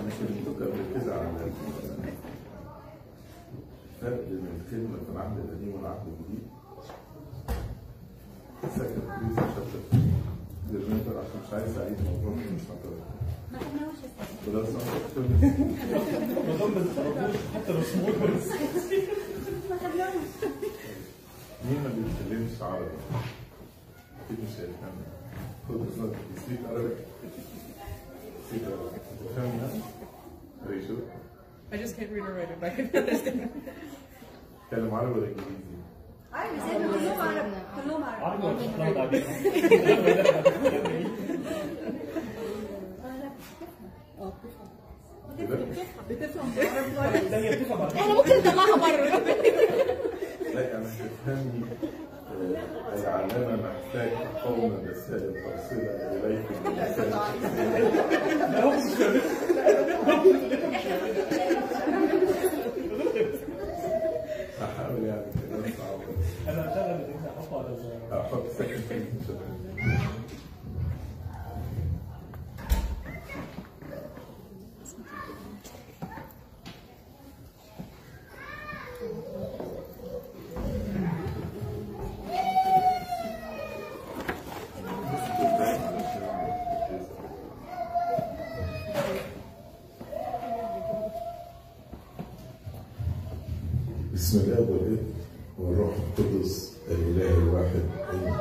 انا كلمتك قبل كده على الفرق بين الخدمه في العهد القديم والعهد الجديد. ساكت بليز عشان للمنتر عشان مش عايز اعيد موضوع المحاضره. ما خدناهوش وده صح الموضوع ما تتعرفوش حتى لو سموت بس. ما خدناهوش. مين ما بيتكلمش عربي؟ اكيد مش هيفهم. خد بالظبط سبيك عربي. سبيك عربي. فاهم يعني؟ Are you sure? I just can't read or write it, but I can understand. تكلم عربي ولا انجليزي؟ عربي سيدنا كلهم عرب كلهم عرب. عربي ولا بتتلخبط عليك؟ بتفهم الثانية بتفهم على احنا ممكن نطلعها بره. لا يعني تفهمني العلامة محتاج قوم الرسائل توصيلها إليكم أحاول يعني كده صعب. أنا هشغل الإنجليزي أحطه على أحط سكن في بسم الله والابن والروح القدس الاله الواحد امين.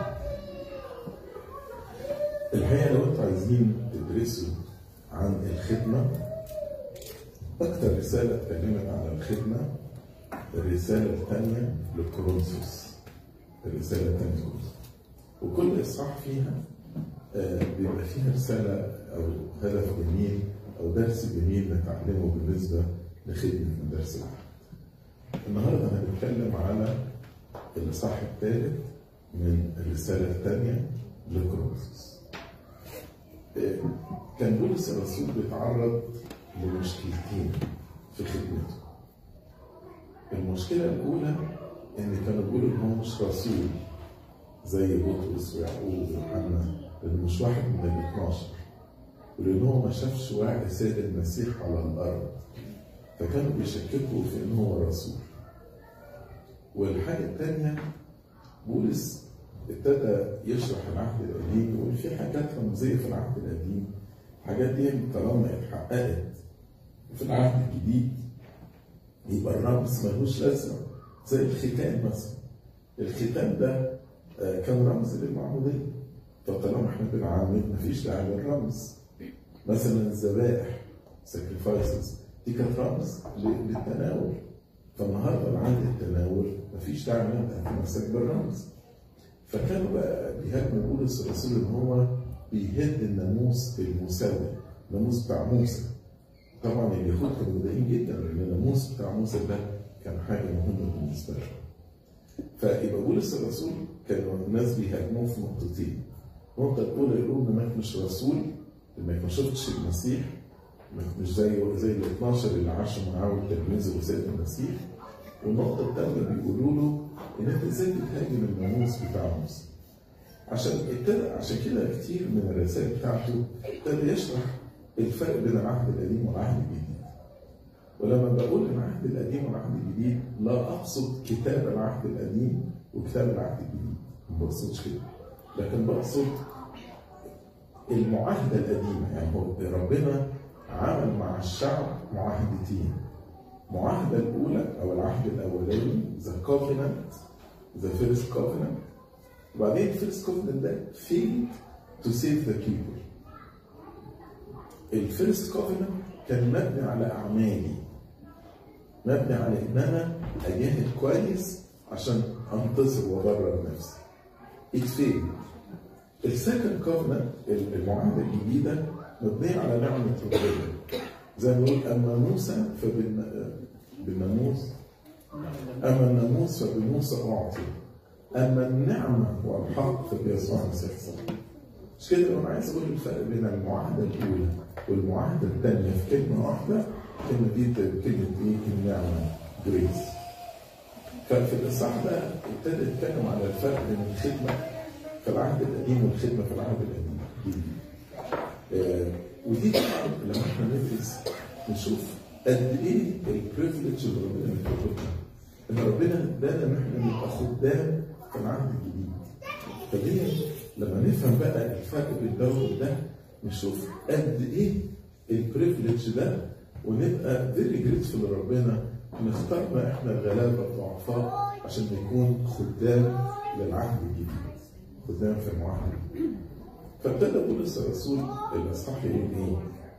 الحقيقه لو انتم عايزين تدرسوا عن الخدمه، اكثر رساله اتكلمت عن الخدمه الرساله الثانيه لكورنثوس، الرساله الثانيه وكل اصحاح فيها بيبقى فيها رساله او هدف جميل او درس جميل نتعلمه بالنسبه لخدمه مدارس العهد. النهارده هنتكلم على الاصحاح الثالث من الرساله الثانيه لكورنثوس. كان بولس الرسول بيتعرض لمشكلتين في خدمته. المشكله الاولى ان كانوا بيقولوا ان هو مش رسول زي بطرس ويعقوب ويوحنا، لانه مش واحد من ال 12، ولان هو ما شافش وعي سيد المسيح على الارض، فكانوا بيشككوا في ان هو رسول. والحاجه الثانيه بولس ابتدى يشرح العهد القديم ويقول في حاجات رمزيه في العهد القديم، الحاجات دي طالما اتحققت في العهد الجديد يبقى الرمز ملوش لازمه، زي الختان مثلا. الختان ده كان رمز للمعموديه، فطالما احنا بنعمد مفيش داعي للرمز. مثلا الذبائح sacrifices دي كانت رمز للتناول، فالنهارده بعد التناول مفيش داعي ان انت تتمسك بالرمز. فكانوا بقى بيهاجموا بولس الرسول ان هو بيهد الناموس الموسوي، الناموس بتاع موسى. طبعا اليهود كانوا متضايقين جدا لان الناموس بتاع موسى ده كان حاجه مهمه بالنسبه لهم. فيبقى بولس الرسول كانوا الناس بيهاجموه في نقطتين. النقطه الاولى يقولوا انك مش رسول، انك ما شفتش المسيح، مش زي ال 12 اللي عاشوا معاه وتلميذه وسيد المسيح. والنقطه الثانيه بيقولوا له ان انت ازاي بتهاجم الناموس بتاع موسى. عشان كده كتير من الرسائل بتاعته ابتدى يشرح الفرق بين العهد القديم والعهد الجديد. ولما بقول العهد القديم والعهد الجديد لا اقصد كتاب العهد القديم وكتاب العهد الجديد، ما بقصدش كده، لكن بقصد المعاهده القديمه. يعني هو ربنا عمل مع الشعب معاهدتين. المعاهده الاولى او العهد الاولاني the covenant, the first covenant، وبعدين first covenant ده failed to save the people. الفيرست covenant كان مبني على اعمالي، مبني على ان انا اجاهد كويس عشان انتصر وابرر نفسي. it failed. السكند covenant المعاهده الجديده مبنيه على نعمه ربنا. زي ما بنقول اما موسى بالناموس، اما الناموس فبموسى اعطي، اما النعمه والحق فبيسوع المسيح. مش كده؟ انا عايز اقول الفرق بين المعاهده الاولى والمعاهده الثانيه في كلمه واحده. الكلمه دي كلمه ايه؟ النعمه، جريس. ففي الاصحاح ده ابتدى يتكلم على الفرق بين الخدمه في العهد القديم والخدمه في العهد الجديد. ودي طبعا لما احنا ندرس نشوف قد ايه البريفليج اللي ربنا مديهولنا، ان ربنا ادانا ان احنا نبقى خدام في العهد الجديد. فدي لما نفهم بقى الفرق بين ده وده نشوف قد ايه البريفليج ده، ونبقى فيري جريتفول لربنا نختارنا احنا الغلابه الضعفاء عشان نكون خدام للعهد الجديد، خدام في المعهد. فابتدى بولس الرسول الاصحاح يقول ايه؟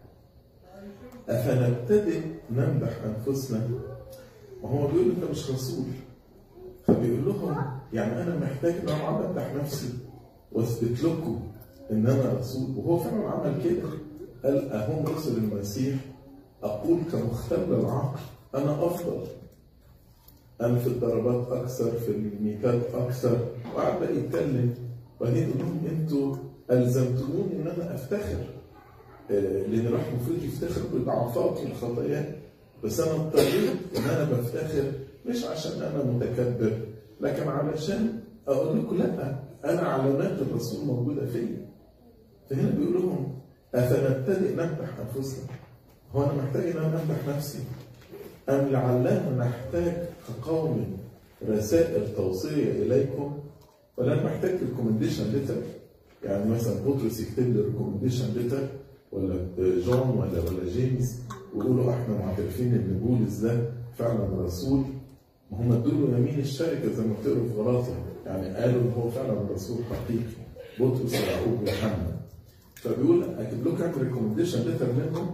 افنبتدئ نمدح انفسنا؟ وهو بيقول انت مش رسول، فبيقول لهم يعني انا محتاج ان انا امدح نفسي واثبت لكم ان انا رسول. وهو فعلا عمل كده، قال اهم رسل المسيح اقول كمختل العقل انا افضل، انا في الضربات اكثر، في الميتات اكثر، وقعد يتكلم. وبعدين يقول لهم انتوا الزمتموني ان انا افتخر، لان الواحد المفروض يفتخر بضعفات والخطايا، بس انا اضطريت ان انا بفتخر مش عشان انا متكبر، لكن علشان اقول لكم لا، انا علامات الرسول موجوده فيا. فهنا بيقول لهم افنبتدئ نمدح انفسنا؟ هو انا محتاج ان انا امدح نفسي؟ ام لعلنا نحتاج كقوم رسائل توصيه اليكم؟ ولا محتاج ريكومنديشن ليتر؟ يعني مثلا بطرس يكتب لي ريكومنديشن ليتر، ولا جون ولا جيمس، ويقولوا احنا معترفين ان بولس ده فعلا رسول. ما هم ادوا له يمين الشركه زي ما بتقروا في غلاطه، يعني قالوا ان هو فعلا رسول حقيقي، بطرس ويعقوب ويوحنا. فبيقول اكتب لكم ريكومنديشن ليتر منهم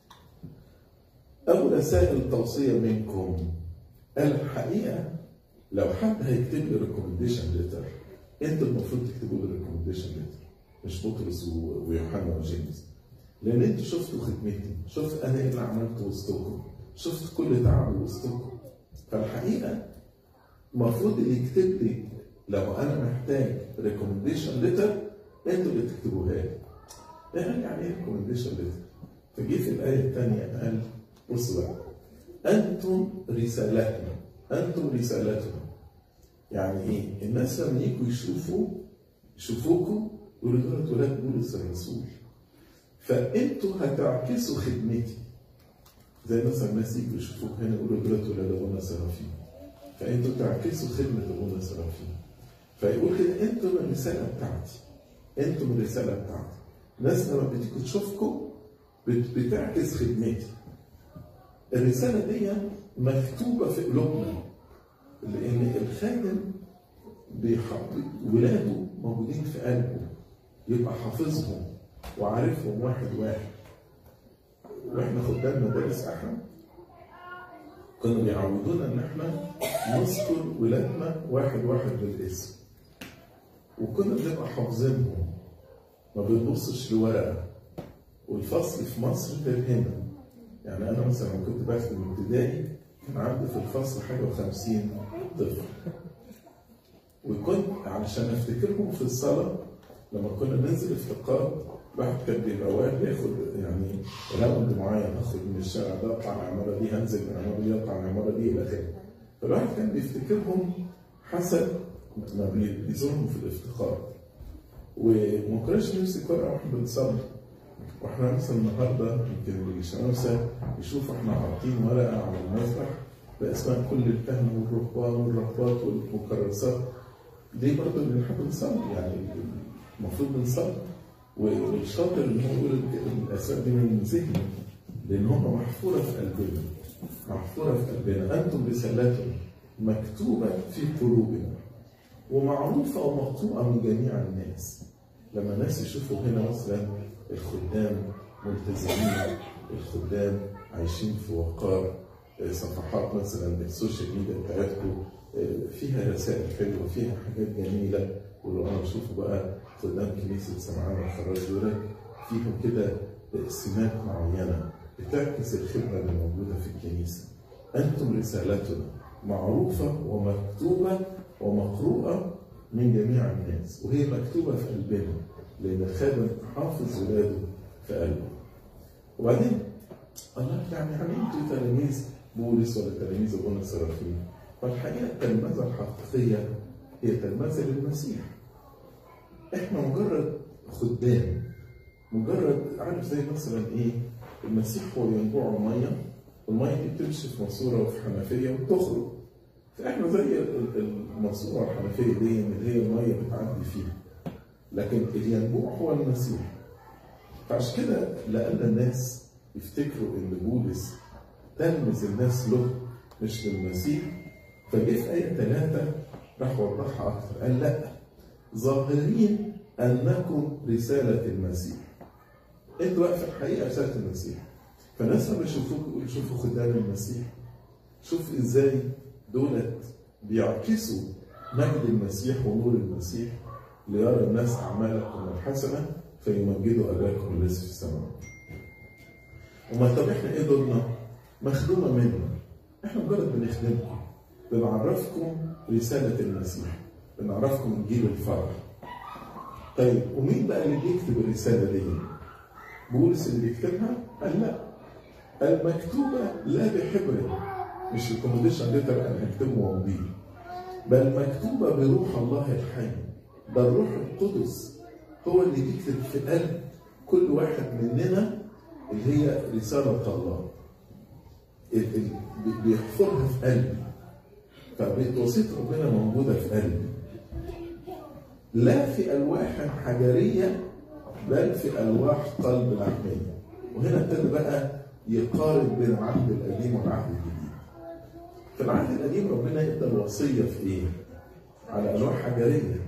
او رسائل توصيه منكم. قال الحقيقه لو حد هيكتب لي ريكومنديشن ليتر، انتوا المفروض تكتبوا لي ريكومنديشن ليتر، مش بطرس ويوحنا وجيمس. لان انتوا شفتوا خدمتي، شفت انا ايه اللي عملته وسطكم، شفت كل تعب وسطكم. فالحقيقه المفروض اللي يكتب لي لو انا محتاج ريكومنديشن ليتر انتوا اللي تكتبوها لي. يعني ايه ريكومنديشن ليتر؟ فجي في الايه الثانيه قال بصوا بقى، انتم رسالتنا، انتم رسالتنا. يعني ايه؟ الناس لما يجوا يشوفوكم يقولوا دول ولاد بولس الرسول، فانتوا هتعكسوا خدمتي. زي مثلا الناس يجوا يشوفوك هنا يقولوا دول ولاد ابونا سرافيم، فانتوا تعكسوا خدمه ابونا سرافيم. فيقول كده انتوا الرساله بتاعتي، انتوا الرساله بتاعتي. الناس لما بتيجي تشوفكم بتعكس خدمتي. الرساله دي مكتوبه في قلوبنا، لان الخادم بيحط ولاده موجودين في قلبه، يبقى حافظهم وعارفهم واحد واحد. واحنا خدام مدارس احد كانوا بيعودونا ان احنا نذكر ولادنا واحد واحد بالاسم، وكنا بنبقى حافظينهم، ما بنبصش لورقه. والفصل في مصر غير هنا. يعني انا مثلا كنت بخدم ابتدائي كان عندي في الفصل حاجه و50 طفل، وكنت علشان افتكرهم في الصلاه لما كنا ننزل افتقاد، الواحد كان بيبقى واقف ياخد يعني راوند معين، اخد من الشارع ده اطلع العماره دي، هنزل من العماره دي اطلع العماره دي الى اخره. فالواحد كان بيفتكرهم حسب ما بيزورهم في الافتقاد. وما كناش نمسك ورقه واحنا بنصلي. واحنا مثلا النهارده يمكن الشمامسه يشوفوا احنا حاطين ورقه على المسبح باسماء كل الكهنه والرهبان والرهبات والمكرسات. ليه برضه اللي نحب نصلي، يعني المفروض بنصلي. والشاطر ان هو يقول الاسماء دي من ذهنه، لان هم محفوره في قلبنا، محفوره في قلبنا. انتم رسالتنا مكتوبه في قلوبنا ومعروفه ومقطوعه من جميع الناس. لما الناس يشوفوا هنا مثلا الخدام ملتزمين، الخدام عايشين في وقار، صفحات مثلا السوشيال ميديا بتاعتكم فيها رسائل حلوه، فيها حاجات جميله، ولو انا بشوفه بقى خدام كنيسه سمعان الخراج دول فيهم كده سمات معينه بتعكس الخدمه اللي موجوده في الكنيسه. انتم رسالتنا معروفه ومكتوبه ومقروءه من جميع الناس، وهي مكتوبه في قلبنا لان الخادم حافظ ولاده في قلبه. وبعدين الله يعني انتوا تلاميذ بولس ولا تلاميذ ابونا سرافيم؟ فالحقيقه التلمذه الحقيقيه هي تلمذه للمسيح. احنا مجرد خدام، مجرد عارف زي مثلا ايه المسيح هو ينبوع الميه، والميه دي بتمشي في ماسوره وفي حنفيه وبتخرج. فاحنا زي الماسوره والحنفيه دي اللي هي الميه بتعدي فيها، لكن الينبوع هو المسيح. فعشان كده لأن الناس يفتكروا ان بولس تلمذ الناس له مش للمسيح، فجه في آية 3 راح وضحها أكتر، قال لا، ظاهرين أنكم رسالة المسيح. أنتوا بقى في الحقيقة رسالة المسيح. فالناس لما يشوفوك يقولوا شوفوا خدام المسيح، شوف إزاي دولت بيعكسوا مجد المسيح ونور المسيح، ليرى الناس أعمالكم الحسنة فيمجدوا أباكم الذي في السماوات. وما طب إحنا إيه دورنا؟ مخدومة منا. إحنا مجرد بنخدمكم، بنعرفكم رسالة المسيح، بنعرفكم إنجيل الفرح. طيب ومين بقى اللي بيكتب الرسالة دي؟ بولس اللي بيكتبها؟ قال لا، المكتوبة لا بحبر، مش الكوموديشن ليتر أنا هكتبه وامضيه، بل مكتوبة بروح الله الحي. ده الروح القدس هو اللي بيكتب في قلب كل واحد مننا اللي هي رسالة الله، بيحفرها في قلبي. فوصية ربنا موجودة في قلبي، لا في ألواح حجرية بل في ألواح قلب لحمية. وهنا ابتدى بقى يقارن بين العهد القديم والعهد الجديد. في العهد القديم ربنا ادى الوصية في إيه؟ على ألواح حجرية.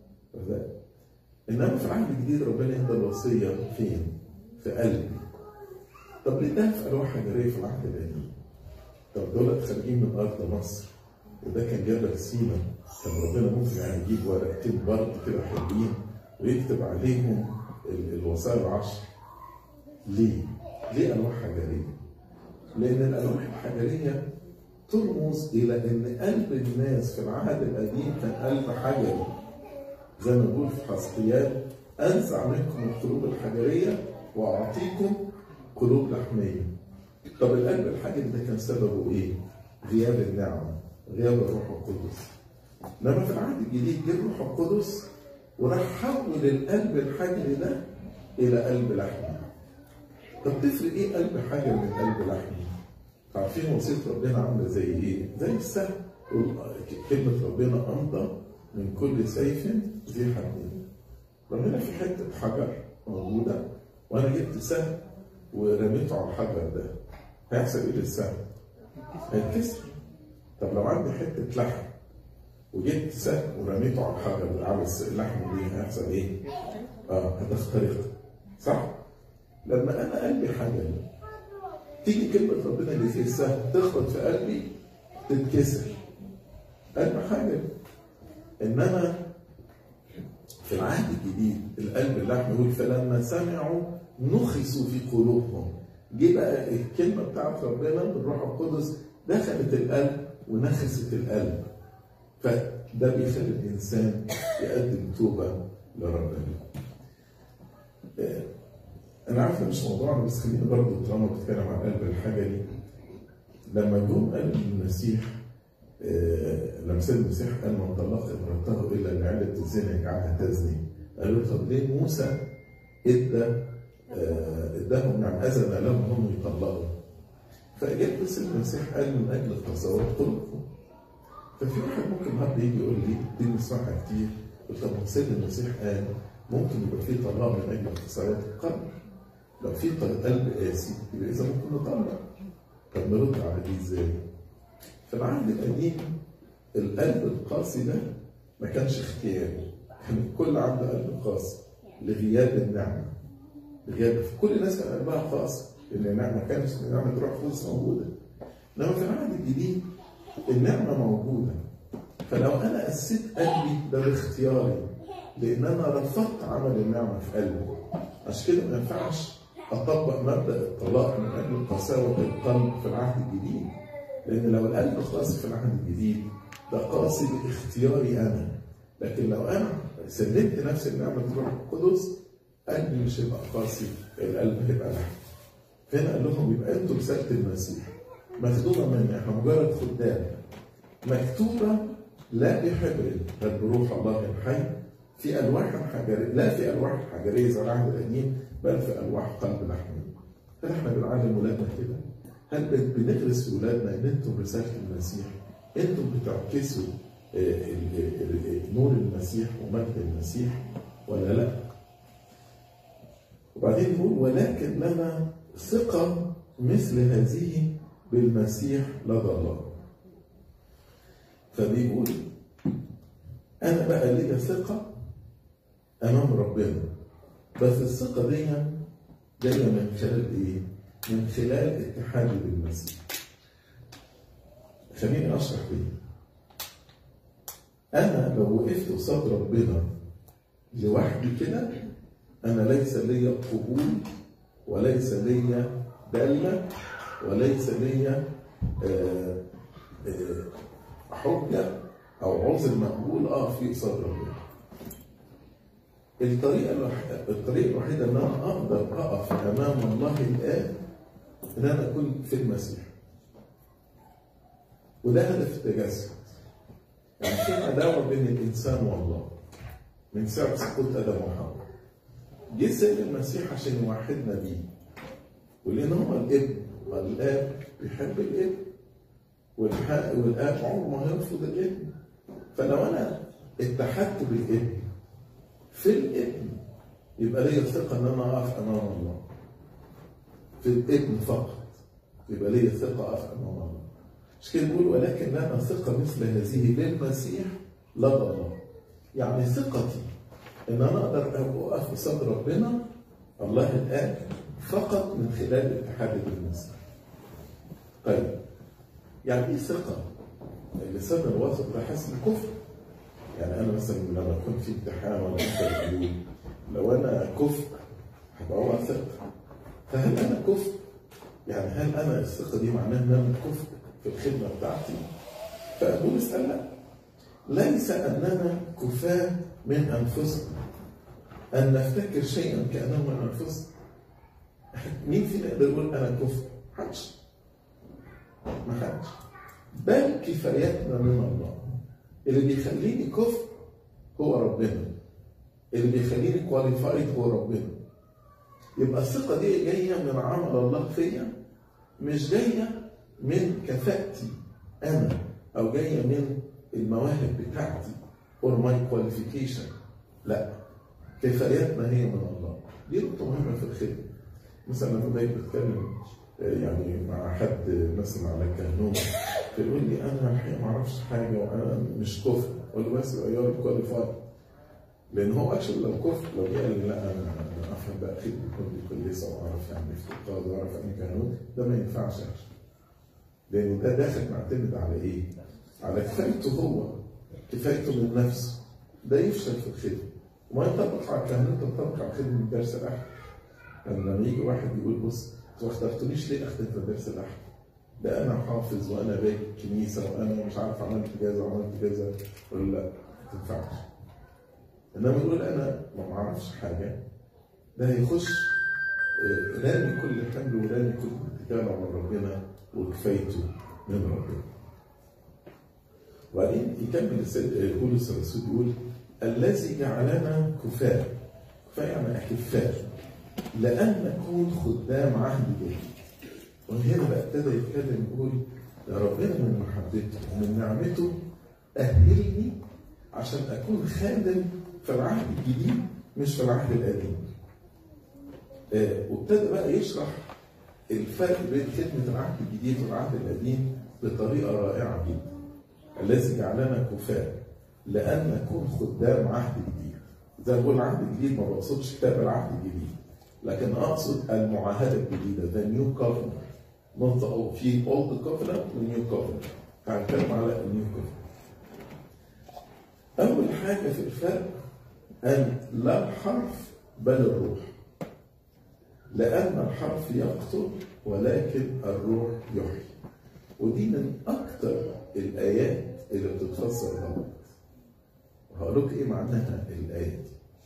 إنما في العهد الجديد ربنا ادى الوصية فين؟ في قلبي. طب ليه ده في ألواح حجرية في العهد القديم؟ طب دول خارجين من أرض مصر، وده كان جبل سينا، كان ربنا ممكن يعني يجيب ورقتين برد كده حلوين ويكتب عليهم الوصايا العشر. ليه؟ ليه ألواح حجرية؟ لأن الألواح الحجرية ترمز إلى أن قلب الناس في العهد القديم كان قلب حجري. زي ما بيقول في حزقيال: أنزع منكم القلوب الحجرية وأعطيكم قلوب لحمية. طب القلب الحجري ده كان سببه إيه؟ غياب النعمة، غياب الروح القدس. انما في العهد الجديد جه الروح القدس وراح حول القلب الحجري ده الى قلب لحمي. طب تفرق ايه قلب حجري من قلب لحمي؟ عارفين وصيه ربنا عامله زي ايه؟ زي السهم. كلمه ربنا امضى من كل سيف ذي حدين. ربنا في حته حجر موجوده وانا جبت سهم ورميته على الحجر ده، هيحصل ايه للسهم؟ هيتكسر. طب لو عندي حته لحم وجبت سهم ورميته على الحجر على اللحم دي، هيحصل ايه؟ هتخترق، صح؟ لما انا قلبي حجري تيجي كلمه ربنا اللي فيه السهم تخبط في قلبي تتكسر. قلب حجري. انما في العهد الجديد القلب اللحم يقول: فلما سمعوا نخسوا في قلوبهم. جه بقى الكلمه بتاعت ربنا بالروح القدس دخلت القلب ونخست القلب. فده بيخلي الانسان يقدم توبه لربنا. انا عارف مش موضوعنا، بس خليني برضه طالما بتكلم عن القلب الحجري. لما جم قال المسيح، لما سيد المسيح قال: من طلق امرأته الا لعلة الزنا يجعلها تزني، قالوا له: طب ليه موسى اداهم نعم اذن لهم هم يطلقوا؟ فاجاب سيد المسيح قال: من اجل قساوة قلوبكم. ففي واحد ممكن النهارده يجي يقول لي دي بنسمعها كتير، طب سيد المسيح قال ممكن يبقى في طلاق من اجل قساوة القلب. لو في قلب قاسي يبقى اذا ممكن نطلق. طب نرد على دي ازاي؟ في العهد القديم القلب القاسي ده ما كانش اختياري، كان الكل عنده قلب قاسي لغياب النعمه. لغياب كل الناس كان قلبها قاسي لان النعمه ما كانش نعمه روح القدس موجوده. انما في العهد الجديد النعمه موجوده. فلو انا قسيت قلبي ده باختياري لان انا رفضت عمل النعمه في قلبي، عشان كده ما ينفعش اطبق مبدا الطلاق من اجل قساوه القلب في العهد الجديد. لان لو القلب قاسي في العهد الجديد ده قاسي باختياري انا، لكن لو انا سلمت نفسي لنعمه الروح القدس قلبي مش هيبقى قاسي، القلب هيبقى لحم. فهنا قال لهم: يبقى انتوا رساله المسيح مخدومه مني، احنا مجرد خدام، مكتوبه لا بحبر بل بروح الله الحي في الواح حجريه، لا في الواح حجريه زي العهد القديم بل في الواح قلب لحمي. هل احنا بنعلم ولادنا كده؟ هل بنغرس في ولادنا ان انتم رساله المسيح؟ انتم بتعكسوا نور المسيح ومجد المسيح ولا لا؟ وبعدين يقول ولكن لنا ثقه مثل هذه بالمسيح لدى الله. فبيقول انا بقى ليا ثقه امام ربنا، بس الثقه دي جايه من خلال ايه؟ من خلال اتحادي بالمسيح. خليني اشرح بيه. انا لو وقفت قصاد ربنا لوحدي كده، انا ليس لي قبول وليس لي داله وليس لي حجه او عذر مقبول اقف فيه قصاد ربنا. الطريقه الوحيده ان انا اقدر اقف امام الله الاب ان انا اكون في المسيح. وده هدف التجسد. يعني في عداوه بين الانسان والله من ساعه سقوط ادم وحواء. جه السيد المسيح عشان يوحدنا بيه. ولان هو الابن والاب بيحب الابن والاب عمره ما هيرفض الابن. فلو انا اتحدت بالابن في الابن يبقى ليا ثقه ان انا اقف امام الله. في الابن فقط يبقى ليا ثقه اقف امام الله. مش كده بيقول ولكن لنا ثقه مثل هذه بالمسيح لدى الله. يعني ثقتي ان انا اقدر اقف قصاد ربنا الله الاب فقط من خلال اتحادي بالمسيح. طيب يعني ايه ثقه؟ اللسان الوسط ده حاسس بالكفر. يعني انا مثلا لما اكون في امتحان ولا انترفيو لو انا كفء هبقى واثق. فهل انا كفء؟ يعني هل انا الثقه دي معناها ان انا كفء في الخدمه بتاعتي؟ فبولس قال لا، ليس اننا كفاة من انفسنا ان نفتكر شيئا كانه من انفسنا. مين فينا يقدر يقول انا كفء؟ محدش. ما حدش. بل كفايتنا من الله. اللي بيخليني كفء هو ربنا. اللي بيخليني كواليفايد هو ربنا. يبقى الثقة دي جاية من عمل الله فيا، مش جاية من كفاءتي أنا أو جاية من المواهب بتاعتي or my qualification. لا، كفايتنا هي من الله. دي نقطة مهمة في الخدمة. مثلا لما باجي بتكلم يعني مع حد مثلا على الكهنوت فيقول لي انا الحقيقه ما اعرفش حاجه وانا مش كفء، اقول له بس يبقى كواليفايد. لان هو اكشن لو كفء لو قال لا انا افهم بقى خدمه كل كويسه واعرف يعني افتقاد واعرف يعني كهنوت، ده ما ينفعش اكشن. لان ده داخل معتمد على ايه؟ على كفايته هو، كفايته من نفسه. ده يفشل في الخدمه. وما ينطبق على الكهنوت ينطبق على الخدمه من درس الاحد. لما يجي واحد يقول بص انتوا ما اخترتونيش ليه اخدم في درس الاحد؟ ده انا حافظ وانا باجي الكنيسه وانا مش عارف عملت كذا وعملت كذا. ولا لا ما تنفعش. انما يقول انا ما اعرفش حاجه، ده هيخش رامي كل حمل ورامي كل اتكال على ربنا وكفايته من ربنا. وبعدين يكمل السيد بولس الرسول يقول الذي جعلنا كفاة. كفاة يعني احتفاء لأن نكون خدام عهد جديد. وهنا بقى ابتدى يتكلم يقول يا ربنا من محبته ومن نعمته أهلني عشان أكون خادم في العهد الجديد مش في العهد القديم. وابتدى بقى يشرح الفرق بين خدمة العهد الجديد والعهد القديم بطريقة رائعة جدا. الذي جعلنا كفاة لأن نكون خدام عهد جديد. زي ما بقول العهد الجديد ما بقصدش كتاب العهد الجديد، لكن أقصد المعاهدة الجديدة the new covenant. منطقة في old covenant و new covenant. هنتكلم على new covenant. أول حاجة في الفرق أن لا الحرف بل الروح. لأن الحرف يقتل ولكن الروح يحيي. ودي من أكثر الآيات اللي بتتفسر غلط. وهقول لك إيه معناها الآيات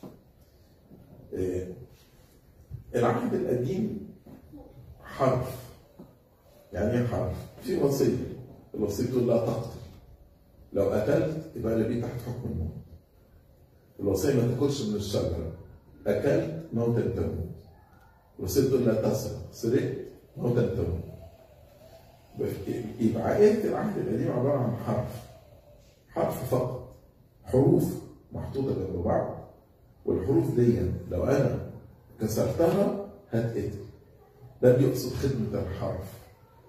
دي. العهد القديم حرف. يعني ايه حرف؟ في وصية. الوصية تقول لا تقتل. لو قتلت يبقى اللي بيه تحت حكم الموت. الوصية ما تاكلش من الشجرة. أكلت موتا تموت. الوصيه تقول لا تسرق، سرقت هو تنتهي. يبقى آية العهد القديم عباره عن حرف فقط، حروف محطوطه جنب بعض، والحروف دي لو انا كسرتها هتقتل. ده بيقصد خدمه الحرف.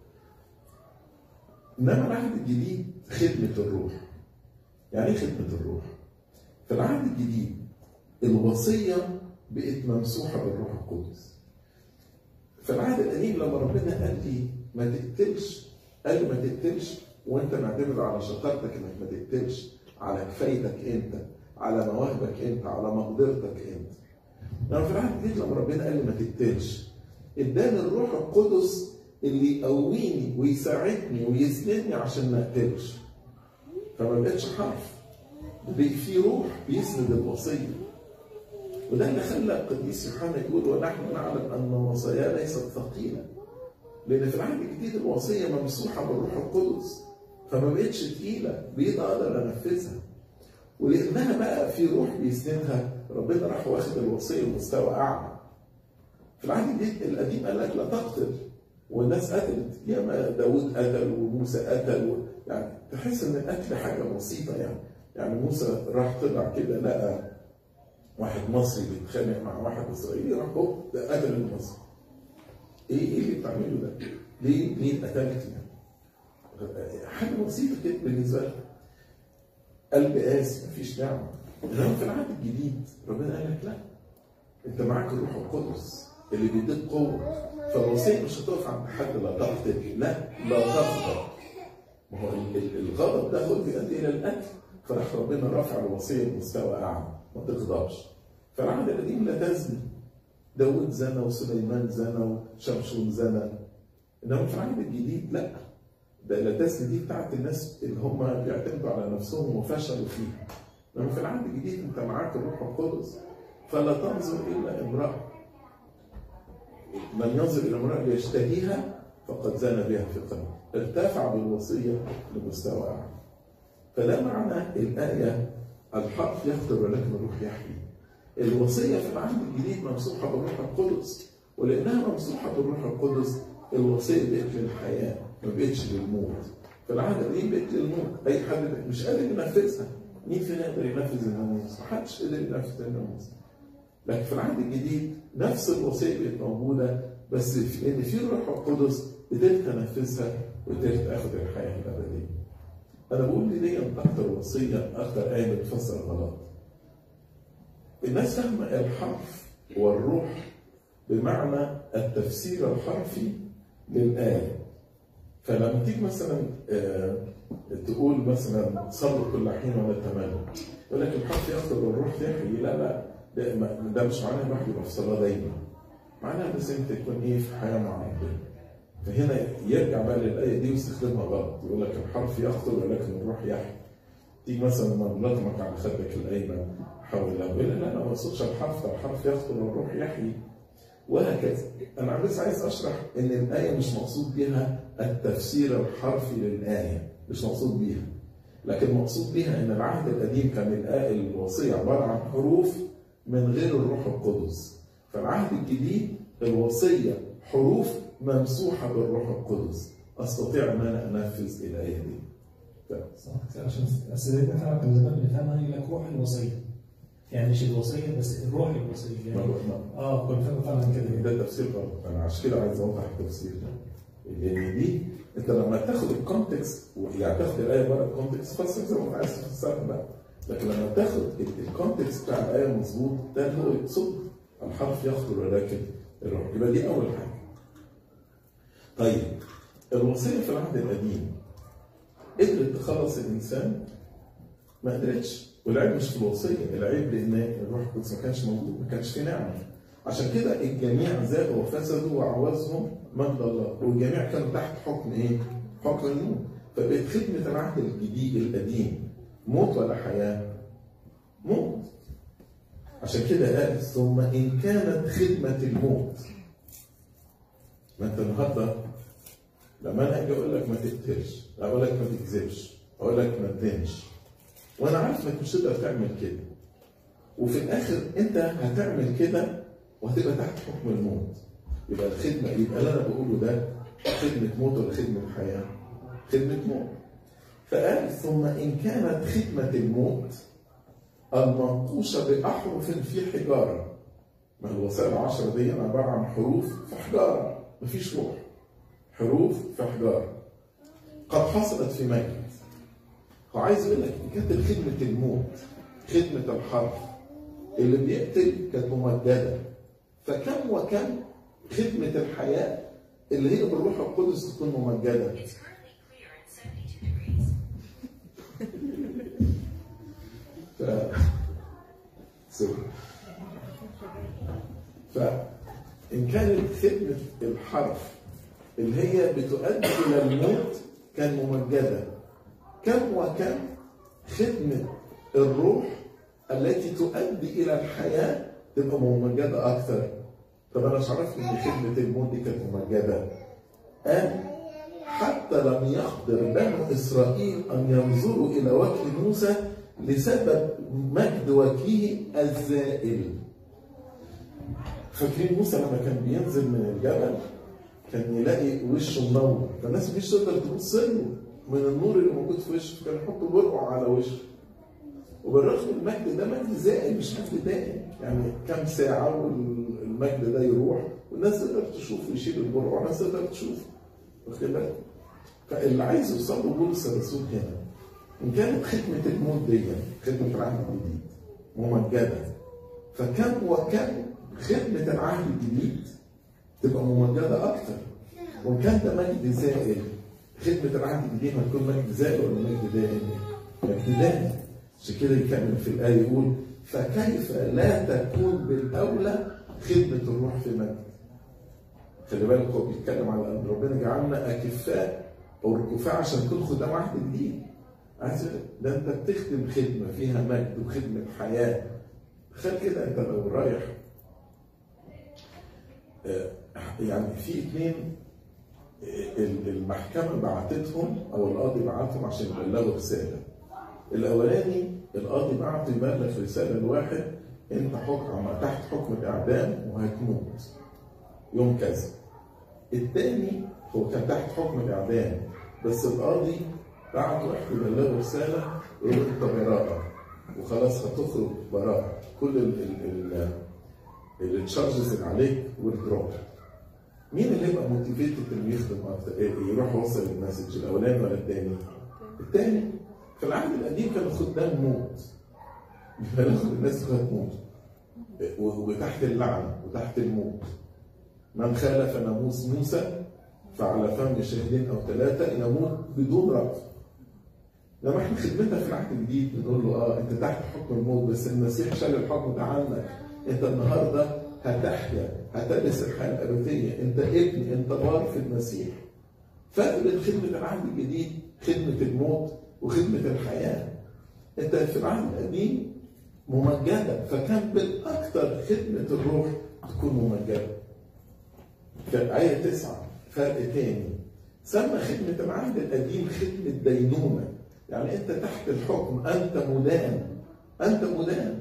انما العهد الجديد خدمه الروح. يعني ايه خدمه الروح؟ في العهد الجديد الوصيه بقت ممسوحه بالروح القدس. في العهد القديم لما ربنا قال لي ما تقتلش، قال لي ما تقتلش وانت معتمد على شطارتك انك ما تقتلش، على كفايتك انت، على مواهبك انت، على مقدرتك انت. لما في العهد الجديد لما ربنا قال لي ما تقتلش، اداني الروح القدس اللي يقويني ويساعدني ويسندني عشان ما اقتلش. فما بقتش حرف، بقى في روح بيسند الوصيه. وده اللي خلى القديس يوحنا يقول ونحن نعلم ان وصاياه ليست ثقيله. لان في العهد الجديد الوصيه ممسوحه بالروح القدس، فما بقتش تقيله، بقيت اقدر انفذها. ولانها بقى في روح بيسندها، ربنا راح واخد الوصيه لمستوى اعلى. في العهد الجديد القديم قال لك لا تقتل، والناس قتلت، ياما داوود قتل وموسى قتل يعني تحس ان القتل حاجه بسيطه يعني موسى راح طلع كده لقى واحد مصري بيتخانق مع واحد اسرائيلي، راح هوب قتل المصري. ايه اللي بتعمله ده؟ ليه قتلت يعني؟ حاجه بسيطه كده بالنسبه لك. قلب قاسي مفيش نعمه. انما في العهد الجديد ربنا قال لك لا، انت معاك الروح القدس اللي بيديك قوه. فالوصيه مش هتقف عند حد لا تقتل، لا تغضب. ما هو الغضب ده هو اللي بيؤدي الى القتل. فراح ربنا رفع الوصيه لمستوى اعلى، ما تغضبش. فالعهد القديم لا تزني، داود زنى وسليمان زنى وشمشون زنى. انما في العهد الجديد لا، ده لا تزني دي بتاعت الناس اللي هم بيعتمدوا على نفسهم وفشلوا فيها. انما في العهد الجديد انت معاك الروح القدس. فلا تنظر الا امراه، من ينظر الى امراه ليشتهيها فقد زنى بها في قلبه. ارتفع بالوصيه لمستوى اعلى. فده معنى الايه الحرف يقتل ولكن الروح يحيي. الوصيه في العهد الجديد ممسوحه بالروح القدس، ولانها ممسوحه بالروح القدس الوصيه بقت للحياه ما بقتش للموت. في العهد القديم بقت للموت، اي حد مش قادر ينفذها. مين فينا يقدر ينفذ الناموس؟ محدش قادر ينفذ الناموس. لكن في العهد الجديد نفس الوصيه بقت موجوده، بس لان في الروح القدس قدرت انفذها وقدرت اخذ الحياه الابديه. انا بقول لي دي اكتر وصيه، اكتر ايه بتفسر غلط. الناس فاهمه الحرف والروح بمعنى التفسير الحرفي للايه. فلما تيجي مثلا تقول مثلا صلوا كل حين ولا تمل، يقول لك الحرف يقتل والروح يحيي. لا ده مش معناه الواحد يبقى في صلاه دايما. معناها بس انت تكون في حياه مع ربنا. فهنا يرجع بقى للايه دي ويستخدمها غلط، يقول لك الحرف يقتل ولكن الروح يحيي. تيجي مثلا لما نلطمك على خدك الايمن حولها، يقول لا انا ما اقصدش الحرف، ده الحرف يقتل والروح يحيي، وهكذا. انا بس عايز اشرح ان الايه مش مقصود بها التفسير الحرفي للايه، مش مقصود بيها. لكن مقصود بها ان العهد القديم كان الايه الوصيه عباره عن حروف من غير الروح القدس. فالعهد الجديد الوصيه حروف ممسوحه بالروح القدس، استطيع ان انا انفذ الايه دي. صح، عشان اسئلتنا فعلا كان زمان بنفهمها يقول لك روح الوصيه. يعني مش الوصيه بس الروح الوصيه يعني. كنت فاهم فعلا كده. ده التفسير غلط، انا عشان كده عايز اوضح التفسير ده. لان دي انت لما تاخد الكونتكست يعني تاخد الايه بره الكونتكست فسر زي ما انت عايز تفسرها بقى. لكن لما تاخد الكونتكست بتاع الايه مظبوط، ده هو يقصد الحرف يخطر ولكن الروح. يبقى دي اول حاجه. طيب الوصيه في العهد القديم قدرت تخلص الانسان؟ ما قدرتش. والعيب مش في الوصيه، العيب لان الروح القدس ما كانش موجود، ما كانش في نعمه. عشان كده الجميع زاغوا وفسدوا وعوزهم مجد الله، والجميع كانوا تحت حكم ايه؟ حكم الموت. فبقت خدمه العهد الجديد القديم موت ولا حياه؟ موت. عشان كده قال ثم ان كانت خدمه الموت. ما انت النهارده لما انا اجي اقول لك ما تقتلش، اقول لك ما تكذبش، اقول لك ما تدينش، وانا عارف انك مش هتقدر تعمل كده، وفي الاخر انت هتعمل كده وهتبقى تحت حكم الموت. يبقى الخدمه، يبقى اللي انا بقوله ده خدمه موت ولا خدمه حياه؟ خدمه موت. فقال ثم ان كانت خدمه الموت المنقوشه باحرف في حجاره، ما الوسائل العشره دي عباره عن حروف في حجاره، مفيش روح، حروف في حجاره قد حصلت في مجد. هو عايز يقول لك كانت خدمه الموت، خدمه الحرف اللي بيقتل كانت ممجده، فكم وكم خدمه الحياه اللي هي بالروح القدس تكون ممجده. فإن كانت خدمة الحرف اللي هي بتؤدي إلى الموت كان ممجدة، كم وكم خدمة الروح التي تؤدي إلى الحياة تبقى ممجدة أكثر. طب أنا مش عرفت إن خدمة الموت دي كانت ممجدة. قال حتى لم يقدر بنو إسرائيل أن ينظروا إلى وجه موسى لسبب مجد وجهه الزائل. فاكرين موسى لما كان بينزل من الجبل كان يلاقي وشه منور، فالناس مش تقدر تبص له من النور اللي موجود في وشه، فكانوا يحطوا برقع على وشه. وبالرغم المجد ده مجد زائل مش مجد دائم، يعني كام ساعة والمجد ده يروح والناس تقدر تشوف ويشيل البرقع والناس تقدر تشوف. واخد بالك؟ فاللي عايز يوصل له بولس الرسول هنا إن كانت خدمة الموت دي خدمة العهد الجديد ممجدة، فكم وكم خدمة العهد الجديد تبقى ممجدة أكتر. وإن كان ده مجد زائل، خدمة العهد الجديد هتكون مجد زائل ولا مجد دائم؟ مجد دائم. عشان كده يكمل في الآية يقول فكيف لا تكون بالأولى خدمة الروح في مجد. خلي بالك هو بيتكلم على أن ربنا جعلنا أكفاء أو ركفاء عشان تكون خدام عهد جديد. عايز ده أنت بتخدم خدمة فيها مجد وخدمة حياة. تخيل كده أنت لو رايح يعني في اثنين المحكمة بعتتهم أو القاضي بعتهم عشان يبلغوا رسالة. الأولاني القاضي بعت يبلغ رسالة لواحد أنت تحت حكم الإعدام وهتموت يوم كذا. الثاني هو كان تحت حكم الإعدام بس القاضي بعت واحد يبلغه رسالة يقول له أنت براءة وخلاص هتخرج براءة، كل التشارجز اللي عليك والدروب. مين اللي يبقى موتيفيتد انه يخدم اكتر؟ يروح يوصل المسج الاولاني ولا الثاني؟ الثاني. في العهد القديم كانوا خدام موت، بيبلغوا الناس هتموت وتحت اللعنه وتحت الموت. من خالف ناموس موسى فعلى فم شاهدين او ثلاثه يموت بدون رأف. لما احنا خدمتنا في العهد الجديد بنقول له انت تحت حكم الموت بس المسيح شال الحكم ده عنك، انت النهارده هتحيا هتلبس الحياه الابديه، انت ابن، انت بار في المسيح. فرق بين خدمه العهد الجديد خدمه الموت وخدمه الحياه. انت في العهد القديم ممجده، فكان بالاكثر خدمه الروح تكون ممجده. في آية 9 فرق تاني، سمى خدمة العهد القديم خدمة دينونة، يعني أنت تحت الحكم، أنت مدان، أنت مدان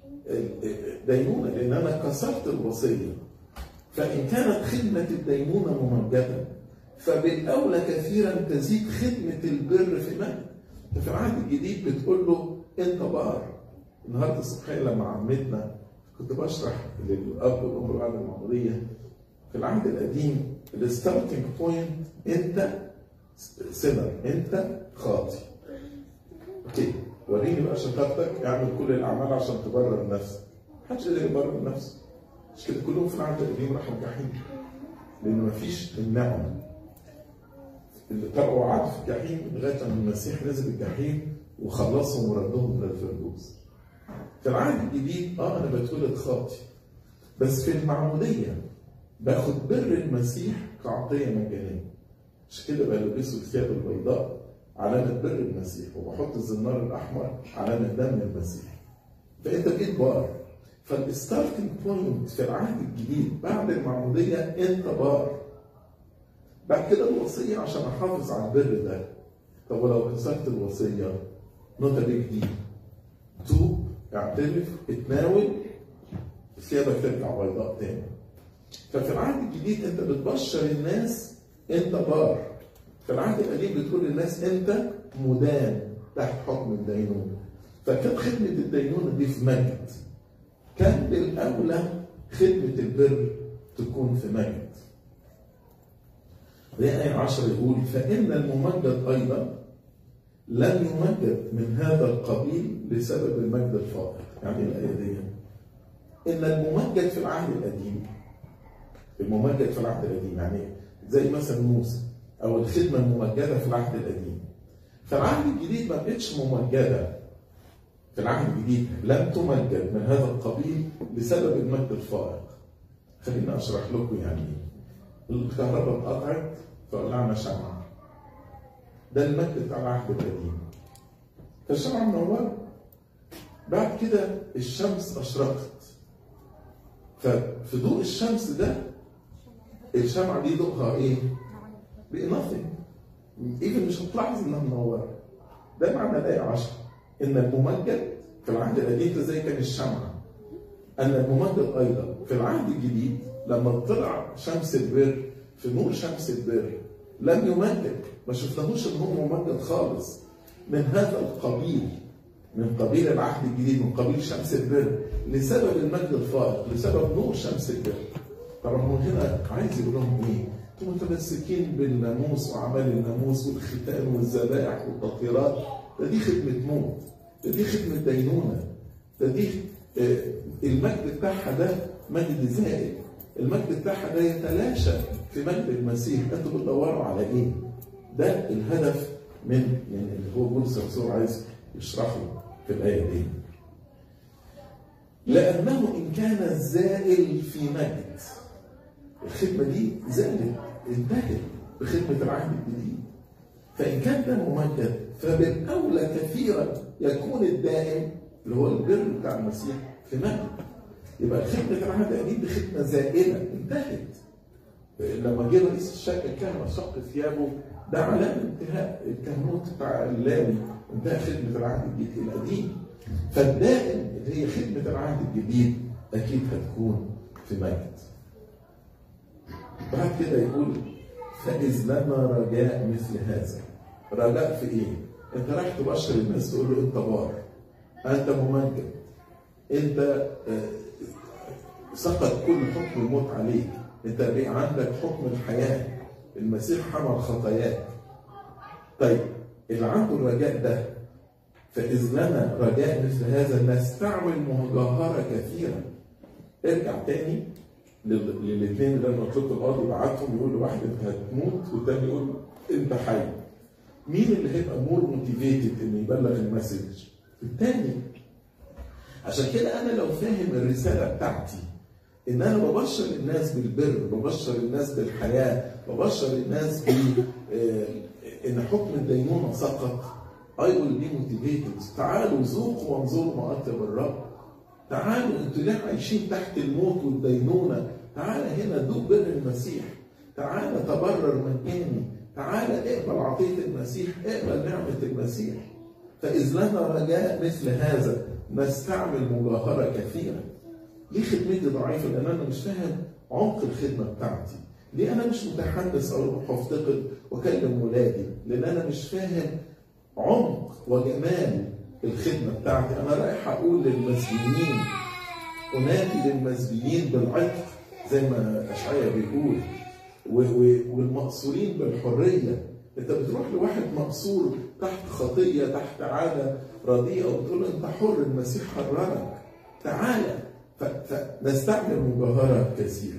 دينونة لأن أنا كسرت الوصية. فإن كانت خدمة الدينونة ممجدة فبالأولى كثيرا تزيد خدمة البر في مجد. في العهد الجديد بتقول له أنت بار. النهارده الصبحية لما عمتنا كنت بشرح للأب والأم بعد المعمودية في العهد القديم الستارتنج بوينت أنت سينر، أنت خاطي. أوكي، وريني بقى شطارتك، اعمل كل الأعمال عشان تبرر نفسك. محدش قادر يبرر نفسه. مش كده كلهم في العهد القديم راحوا الجحيم لأن مفيش النعم. اللي طلعوا قعدوا في الجحيم لغاية لما المسيح نزل الجحيم وخلصهم وردهم إلى الفردوس. في العهد الجديد أنا بتولد خاطي، بس في المعمودية باخد بر المسيح كعطية مجانية. عشان كده بلبسه الثياب البيضاء علامة بر المسيح، وبحط الزنار الأحمر علامة دم المسيح. فأنت بقيت بار. فالستارتنج بوينت في العهد الجديد بعد المعمودية أنت بار. بعد كده الوصية عشان أحافظ على البر ده. طب ولو كسرت الوصية نوت بيج ديل. توب، اعترف، اتناول، ثيابك ترجع بيضاء تاني. ففي العهد الجديد انت بتبشر الناس انت بار. في العهد القديم بتقول للناس انت مدان تحت حكم الدينونه. فكانت خدمه الدينونه دي في مجد. كان بالاولى خدمه البر تكون في مجد. آية 10 يقول فإن الممجد أيضا لم يمجد من هذا القبيل بسبب المجد الفائق. يعني الآية دي إن الممجد في العهد القديم، الممجد في العهد القديم يعني زي مثلا موسى أو الخدمة الممجدة في العهد القديم. فالعهد الجديد ما بقتش ممجدة. في العهد الجديد لم تمجد من هذا القبيل بسبب المجد الفائق. خليني أشرح لكم يعني الكهرباء اتقطعت فولعنا شمعة. ده المجد بتاع العهد القديم. فالشمعة منورة. بعد كده الشمس أشرقت. ففي ضوء الشمس ده الشمعة دي ضوءها إيه؟ بقى nothing. إيفن مش هتلاحظ إنها منورة. ده معنى الآية 10 إن الممجد في العهد القديم زي كان الشمعة. أن الممجد أيضا في العهد الجديد لما طلع شمس البر في نور شمس البر لم يمجد. ما شفناهوش إن هو ممجد خالص من هذا القبيل، من قبيل العهد الجديد، من قبيل شمس البر لسبب المجد الفائق، لسبب نور شمس البر. طبعا هو هنا عايز يقول لهم ايه؟ انتم متمسكين بالناموس واعمال الناموس والختان والذبائح والتطهيرات. ده دي خدمه موت، ده دي خدمه دينونه، ده دي المجد بتاعها ده مجد زائد. المجد بتاعها ده يتلاشى في مجد المسيح. انتوا بتدوروا على ايه؟ ده الهدف من يعني اللي هو بولس الرسول عايز يشرحه في الايه دي. لانه ان كان الزائل في مجد، الخدمه دي زالت انتهت بخدمه العهد الجديد. فان كان ده ممجد فبالاولى كثيرا يكون الدائم اللي هو البر بتاع المسيح في مجد. يبقى خدمه العهد القديم دي خدمه زائله انتهت. لما جه رئيس الكهنه شق ثيابه ده علامه انتهاء الكهنوت بتاع اللاوي، انتهى خدمه العهد القديم. فالدائم اللي هي خدمه العهد الجديد اكيد هتكون في مجد. بعد كده يقول فإذ لنا رجاء مثل هذا. رجاء في ايه؟ انت رايح تبشر الناس تقول له انت بار، انت ممجد، انت سقط كل حكم الموت عليك، انت بقى عندك حكم الحياه، المسيح حمل خطاياك. طيب اللي عنده الرجاء ده فإذ لنا رجاء مثل هذا نستعمل مجاهرة كثيرا. ارجع تاني للاثنين اللي انا قلت لكم القاضي بعتهم يقول لواحد انت هتموت والتاني يقول انت حي. مين اللي هيبقى مور موتيفيتد انه يبلغ المسج؟ الثاني. عشان كده انا لو فاهم الرساله بتاعتي ان انا ببشر الناس بالبر، ببشر الناس بالحياه، ببشر الناس ان حكم الدينونه سقط، I will be motivated. تعالوا ذوقوا وانظروا ما اطيب الرب. تعالوا انتوا ليه عايشين تحت الموت والدينونه؟ تعالى هنا ذوق بر المسيح. تعالى تبرر مجاني. تعالى اقبل عطيه المسيح، اقبل نعمه المسيح. فإذ لنا رجاء مثل هذا نستعمل مجاهرة كثيرة. ليه خدمتي ضعيفة؟ لأن أنا مش فاهم عمق الخدمة بتاعتي. ليه أنا مش متحمس أروح أفتقد وأكلم ولادي؟ لأن أنا مش فاهم عمق وجمال الخدمة بتاعتي. أنا رايح أقول للمسبيين، أنادي للمسبيين بالعتق زي ما أشعياء بيقول، والمقصورين بالحرية. انت بتروح لواحد مقصور تحت خطيه، تحت عاده رديئه، وبتقول له انت حر، المسيح حررك، تعالى. فنستعمل مجاهره كثيره.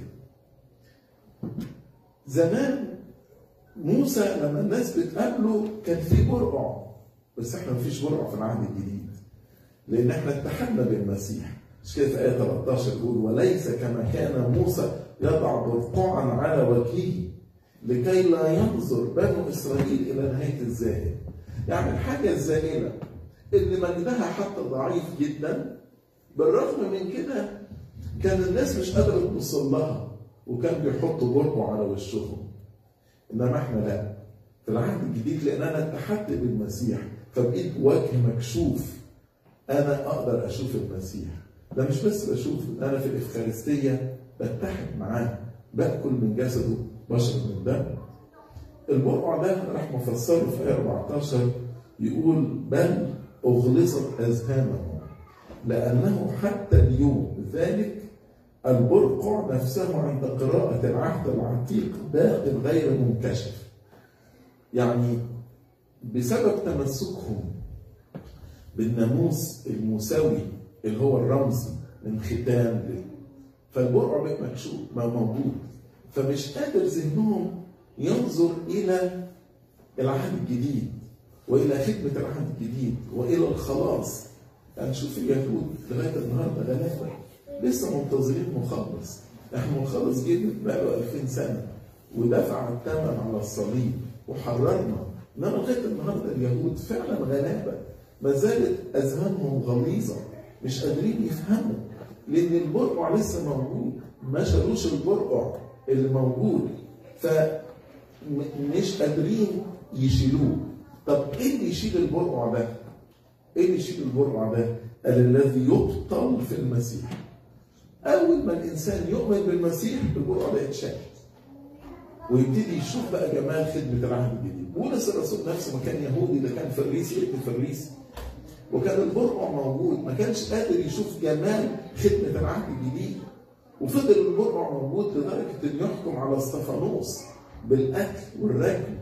زمان موسى لما الناس بتقابله كان في برقع، بس احنا مفيش برقع في العهد الجديد لان احنا اتحدنا بالمسيح. مش كده في ايه 13 يقول وليس كما كان موسى يضع برقعا على وجهه لكي لا ينظر بنو إسرائيل إلى نهاية الزائل. يعني الحاجة الزائلة اللي مجدها حتى ضعيف جدا، بالرغم من كده كان الناس مش قادرة توصل لها وكان بيحطوا برقع على وشهم. إنما إحنا لا، في العهد الجديد لأن أنا اتحدت بالمسيح فبقيت وجه مكشوف، أنا أقدر أشوف المسيح. ده مش بس بشوف، أنا في الإفخارستية بتحد معاه. باكل من جسده بشرب من دمه. البرقع ده راح مفسره في آية 14 يقول بل أغلظت أذهانهم لأنه حتى اليوم ذلك البرقع نفسه عند قراءة العهد العتيق باق غير منكشف. يعني بسبب تمسكهم بالناموس الموسوي اللي هو الرمزي من ختان فالبرقع بقى مكشوف ما موجود، فمش قادر ذهنهم ينظر إلى العهد الجديد وإلى خدمة العهد الجديد وإلى الخلاص. يعني شوف اليهود لغاية النهارده غلابة لسه منتظرين مخلص. احنا مخلص جه بقاله 2000 سنة ودفع الثمن على الصليب وحررنا، انما لغاية النهارده اليهود فعلا غلابة، ما زالت أذهانهم غليظة مش قادرين يفهموا، لأن البرقع لسه موجود، ما شالوش البرقع اللي موجود فمش قادرين يشيلوه. طب ايه اللي يشيل البرقع ده؟ ايه اللي يشيل البرقع ده؟ قال الذي يبطل في المسيح. اول ما الانسان يؤمن بالمسيح البرقع ده يتشال ويبتدي يشوف بقى جمال خدمه العهد الجديد. بولس الرسول نفسه ما كان يهودي، ده كان فريسي ابن فريسي، وكان البرقع موجود، ما كانش قادر يشوف جمال خدمه العهد الجديد، وفضل البرقع موجود لدرجه انه يحكم على اسطفانوس بالقتل والرجم.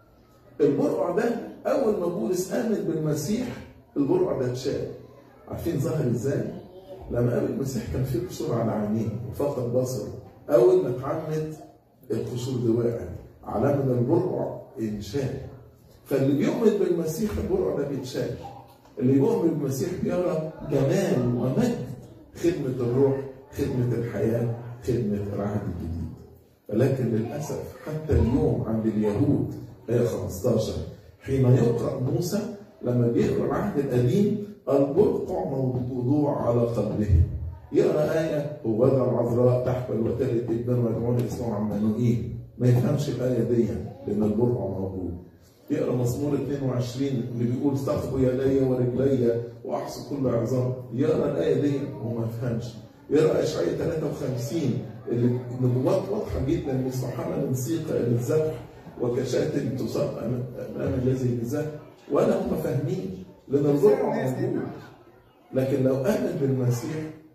البرقع ده اول ما بولس امن بالمسيح البرقع ده اتشال. عارفين ظهر ازاي؟ لما قابل المسيح كان في قشور على عينيه وفقد بصره، اول ما اتعمد القشور دي وقعت، علامه ان البرقع انشال. فاللي بيؤمن بالمسيح البرقع ده بيتشال. اللي بيؤمن بالمسيح بيرى جمال ومجد خدمه الروح، خدمه الحياه، خدمه العهد الجديد. ولكن للاسف حتى اليوم عند اليهود آية 15 حين يقرأ موسى لما بيقرأ العهد القديم البرقع موضوع على قلبهم. يقرأ آية ووضع العذراء تحمل وتلد ابنا ويدعون اسمه عمانوئيل، ما يفهمش الآية دي لأن البرقع موجود. يقرأ مزمور 22 اللي بيقول استخبوا يدي ورجلي وأحصوا كل عظام، يقرأ الآية دي وما يفهمش. يقرأ إشعياء 53 اللي النبوات واضحة جدا ان سبحان من سيق إلى الذبح وكشاة تساق أمام الذي بالذبح، ولا هم فاهمين لأن البرقع موجود. لكن لو آمن بالمسيح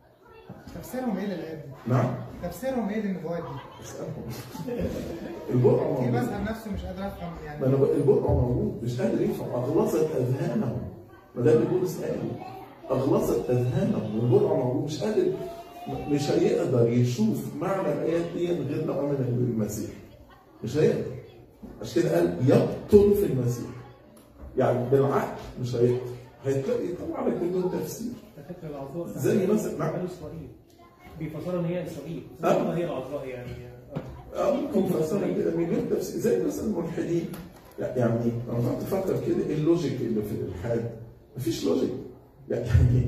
تفسيرهم ايه للآيات دي؟ نعم؟ تفسيرهم ايه للنبوات دي؟ اسألهم. البرقع موجود. في بسأل نفسه مش قادر افهم يعني. ما انا البرقع موجود مش قادر يفهم، أغلظت أذهانهم. ما ده اللي بولس قال، أغلظت أذهانهم، والبرقع موجود مش قادر، مش هيقدر يشوف معنى الآيات دي غير لو آمن بالمسيح. مش هيقدر. عشان كده قال يبطل في المسيح. يعني بالعقل مش هيقدر. هيتلاقي يطلع لك بدون تفسير. فكرة العذراء زي مثلا نعم إسرائيل بيفسرها ان هي اسرائيل، هي العذراء يعني ممكن يفسرها كده مليون تفسير، زي مثلا الملحدين. يعني انا قعدت افكر كده ايه اللوجيك اللي في الالحاد؟ مفيش لوجيك. يعني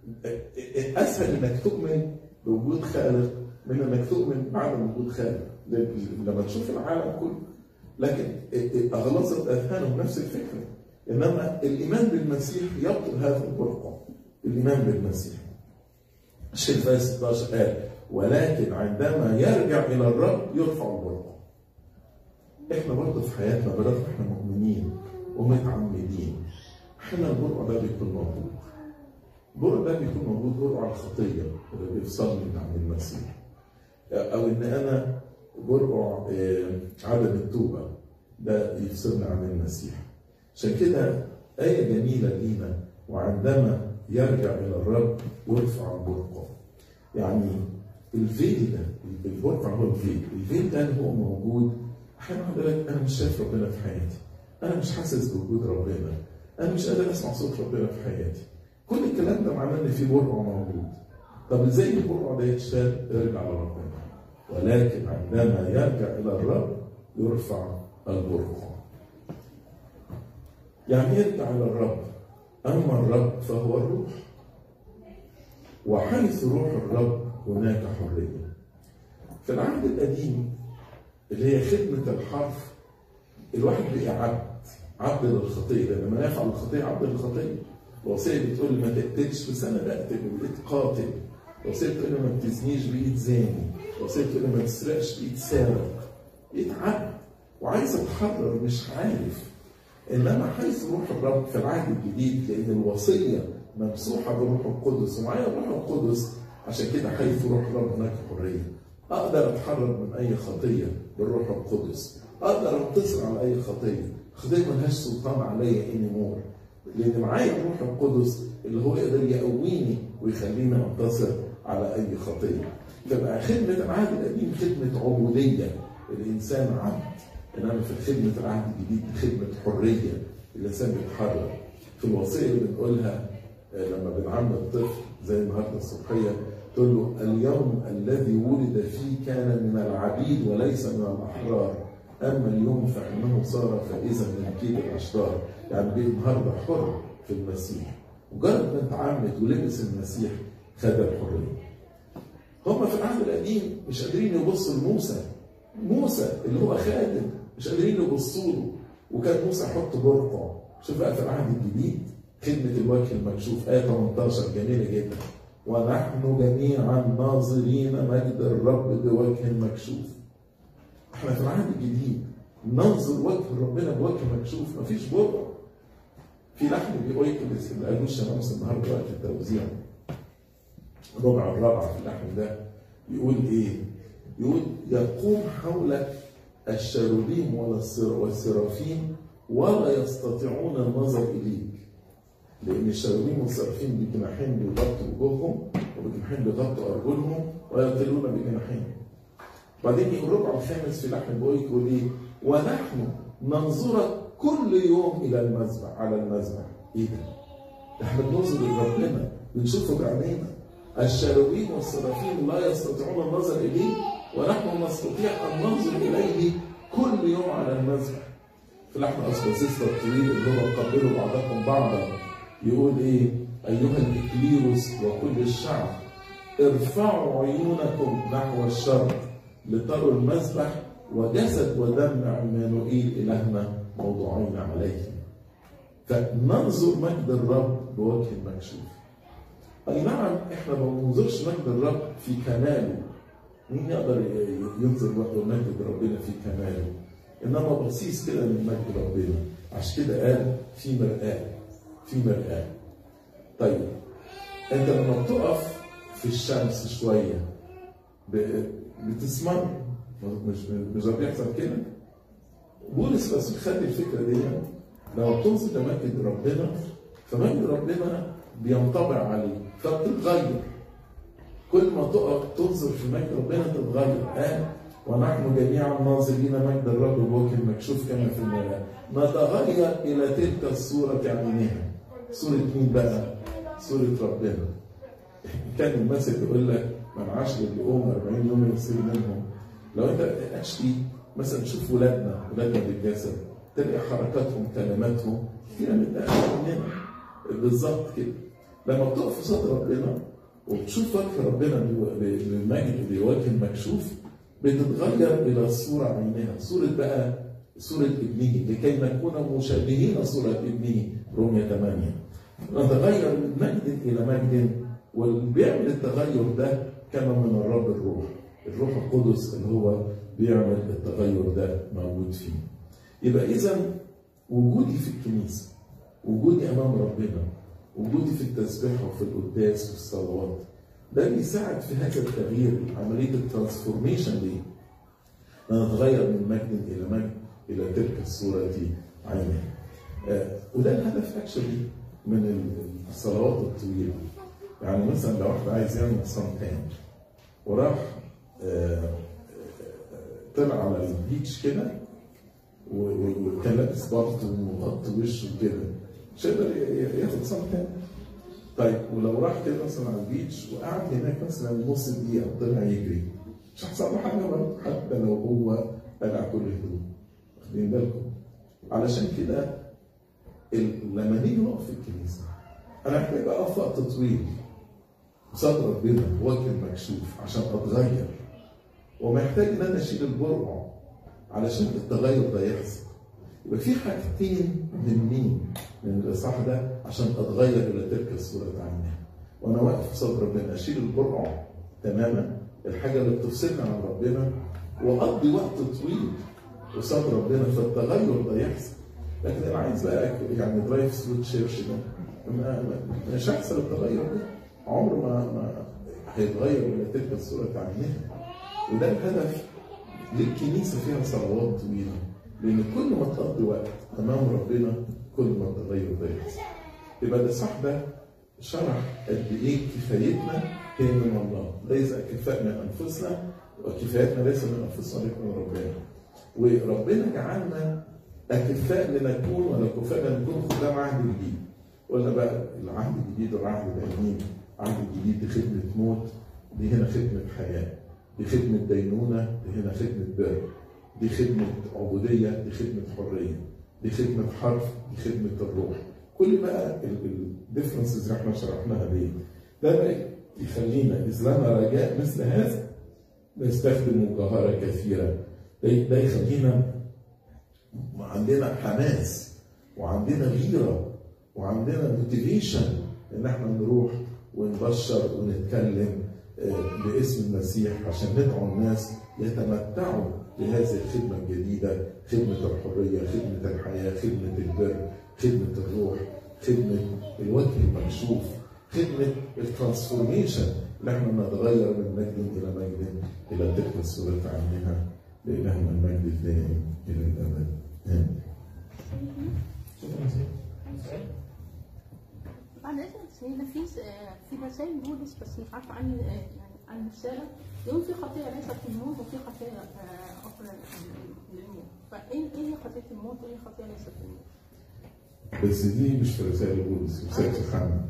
اسهل انك تؤمن بوجود خالق من انك تؤمن بعدم وجود خالق لما تشوف العالم كله. لكن اغلظت اذهانهم نفس الفكره. انما الايمان بالمسيح يبطل هذا البرقع. الايمان بالمسيح. الشيخ في 16 قال ولكن عندما يرجع الى الرب يرفع البرقع. احنا برضه في حياتنا برغم احنا مؤمنين ومتعمدين احنا البرقع ده بيكون موجود. البرقع ده بيكون موجود برقع الخطيه اللي بيفصلني عن المسيح. او ان انا برقع عدم التوبه ده يفصلني عن المسيح. عشان كده آية جميلة لينا وعندما يرجع إلى الرب يرفع البرقع. يعني الفيل ده، البرقع هو الفيل ده اللي هو موجود. أحيانا حضرتك أنا مش شايف ربنا في حياتي، أنا مش حاسس بوجود ربنا، أنا مش قادر أسمع صوت ربنا في حياتي. كل الكلام ده معناه إن في برقع موجود. طب إزاي البرقع ده يتشال؟ يرجع لربنا. ولكن عندما يرجع إلى الرب يرفع البرقع. يعني يرجع إلى الرب. أما الرب فهو الروح، وحيث روح الرب هناك حرية. في العهد القديم اللي هي خدمة الحرف الواحد بقى عبد للخطية، لما يفعل الخطية عبد للخطية. الوصية بتقول ما تقتلش، بس أنا بقتل بقيت قاتل. الوصية بتقول ما بتزنيش بقيت زاني. الوصيه تقول ما تسرقش، يتسارق، يتعب وعايز اتحرر مش عارف. انما حيث روح الرب في العهد الجديد، لان الوصيه ممسوحه بالروح القدس ومعايا الروح القدس، عشان كده حيث روح الرب هناك حريه. اقدر اتحرر من اي خطيه بالروح القدس، اقدر انتصر على اي خطيه، خطيه ملهاش سلطان عليا اني مور، لان معايا الروح القدس اللي هو يقدر يقويني ويخليني انتصر على اي خطيه. تبقى خدمه العهد القديم خدمه عبوديه، الانسان عبد. انما في خدمه العهد الجديد خدمه حريه، الانسان بيتحرر. في الوصيه اللي بنقولها لما بنعمل الطفل زي النهارده الصبحيه، تقول له اليوم الذي ولد فيه كان من العبيد وليس من الاحرار، اما اليوم فانه صار فائزا من كيد الاشرار. يعني بقى النهارده حر في المسيح، مجرد ما اتعمد ولبس المسيح خد الحريه. هم في العهد القديم مش قادرين يبصوا لموسى، موسى اللي هو خادم مش قادرين يبصوا له، وكان موسى يحط برقع. شوف بقى في العهد الجديد خدمه الوجه المكشوف، ايه 18 جميله جدا، ونحن جميعا ناظرين مجد الرب بوجه مكشوف. احنا في العهد الجديد ننظر وجه ربنا بوجه مكشوف، مفيش برقع. في لحن بيقويكلس اللي قالوه الشمامسه النهارده وقت التوزيع، ربع الرابعه في اللحن ده يقول ايه؟ يقول يقوم حولك الشروبيم والسرافيم ولا يستطيعون النظر اليك. لان الشروبيم والسرافيم بجناحين بيغطوا وجوههم وبجناحين بيغطوا ارجلهم ويطيرون بجناحين. بعدين الربع الخامس في لحن بويك يقول ايه؟ ونحن ننظرك كل يوم الى المذبح، على المذبح. ايه ده؟ احنا بننظر لربنا، بنشوفه بعينينا. الشروبيم والسرافيم لا يستطيعون النظر اليه ونحن نستطيع ان ننظر اليه كل يوم على المذبح. في لحن اسباسيستا الطويل اللي هو قبلوا بعضكم بعضا يقول ايه؟ ايها الاكليروس وكل الشعب ارفعوا عيونكم نحو الشرق لتروا المذبح وجسد ودم عمانوئيل الهنا موضوعين عليه. فننظر مجد الرب بوجه مكشوف. اي نعم احنا ما بننظرش مجد الرب في كماله. مين يقدر ينظر مجد ربنا في كماله؟ انما بصيص كده من مجد ربنا. عشان كده قال في مرآة، في مرآة. طيب انت لما بتقف في الشمس شويه بتسمر، مش بيحصل كده؟ بولس الرسول خد الفكره دي، لما بتنظر لمجد ربنا فمجد ربنا بينطبع عليه فبتتغير. كل ما تقف تنظر في مجد ربنا تتغير. ونحن جميعا ناظرين مجد الرب بوجه مكشوف كما في المرآة نتغير الى تلك الصوره عينها. صوره مين بقى؟ صوره ربنا. كان المثل يقول لك من عاش لليوم 40 يوم يصير منهم. لو انت اشتي مثلا تشوف ولادنا بالجسد تلاقي حركاتهم كلماتهم كتيره مننا بالظبط كده. لما بتقف في صدر ربنا وبتشوف وجه ربنا بمجد بوجه مكشوف بتتغير الى صوره عينها، صوره بقى صوره ابنه لكي نكون مشابهين صوره ابنه. رومية 8. نتغير من مجد الى مجد، واللي بيعمل التغير ده كما من الرب الروح القدس اللي هو بيعمل التغير ده موجود فيه. يبقى اذا وجودي في الكنيسه، وجودي امام ربنا، وجودي في التسبيح وفي القداس والصلوات ده بيساعد في هذا التغيير، عمليه الترانسفورميشن دي. نتغير من مجد الى مجد الى تلك الصوره عينها. وده الهدف اكشلي من الصلوات الطويله. يعني مثلا لو واحد عايز يعمل صمتان وراح طلع على البيتش كده وكان لابس بارت ومغطي وشه كده، مش هيقدر ياخد صمتان. طيب ولو راح كده مثلا على البيتش وقعد هناك مثلا نص دقيقه وطلع يجري، مش هيحصل له حاجه برضه حتى لو هو قلع كل هدوء. واخدين بالكم؟ علشان كده لما نيجي نقف في الكنيسه انا محتاج اقف وقت طويل قصاد ربنا بوجه مكشوف عشان اتغير، ومحتاج ان انا اشيل البرقع علشان التغير ده يحصل. يبقى في حاجتين مهمين من الاصحاح ده عشان اتغير الى تلك الصوره عينها. وانا واقف قصاد ربنا اشيل البرقع تماما الحاجه اللي بتفصلنا عن ربنا، واقضي وقت طويل قصاد ربنا فالتغير ده يحصل. لكن انا عايز بقى يعني درايف ثرو تشيرش ده مش هيحصل التغير ده، عمره ما هيتغير ولا تلك الصوره عينها. وده الهدف للكنيسه فيها صلوات طويله، لان كل ما تقضي وقت امام ربنا كل ما التغير ده يحصل. يبقى الاصحاح ده شرح قد ايه كفايتنا هي من الله، ليس كفاءنا انفسنا، وكفايتنا ليس من انفسنا لكن من ربنا. وربنا جعلنا اكفاء لنكون ولا كفاء لنكون خدام عهد جديد. قلنا بقى العهد الجديد والعهد القديم، العهد الجديد دي خدمه موت، دي هنا خدمه حياه، دي خدمه دينونه، دي هنا خدمه بر، دي خدمه عبوديه، دي خدمه حريه، دي خدمه حرف، دي خدمه الروح. كل بقى الديفرنسز اللي احنا شرحناها دي ده بقى يخلينا اذ لنا رجاء مثل هذا نستخدم جوهره كثيره. ده يخلينا عندنا حماس وعندنا غيره وعندنا موتيفيشن ان احنا نروح ونبشر ونتكلم باسم المسيح عشان ندعو الناس يتمتعوا بهذه الخدمه الجديده، خدمه الحريه، خدمه الحياه، خدمه البر، خدمه الروح، خدمه الوجه المكشوف، خدمه الترانسفورميشن اللي احنا نتغير من مجد الى مجد الى تلك الصوره عينها لإلهنا المجد الدائم الى الابد. بعد اذنك هنا في رسائل بولس بس مش عارفه عن الرساله يقول في خطيه ليست في الموت وفي خطيه اخرى للموت، فايه هي خطيه الموت وايه خطيه ليست في الموت؟ بس دي مش في رسائل بولس، رسالة يوحنا.